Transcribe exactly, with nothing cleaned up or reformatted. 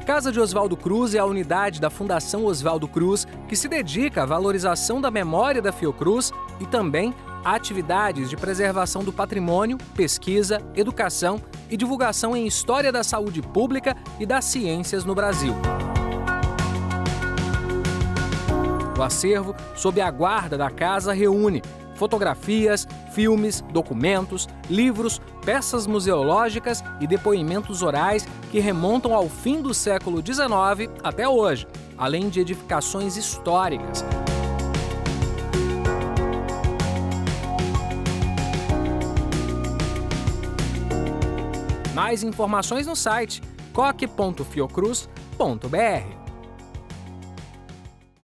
Casa de Oswaldo Cruz é a unidade da Fundação Oswaldo Cruz que se dedica à valorização da memória da Fiocruz e também a atividades de preservação do patrimônio, pesquisa, educação e divulgação em história da saúde pública e das ciências no Brasil. O acervo, sob a guarda da casa, reúne fotografias, filmes, documentos, livros, peças museológicas e depoimentos orais que remontam ao fim do século dezenove até hoje, além de edificações históricas. Mais informações no site coque ponto fiocruz ponto br.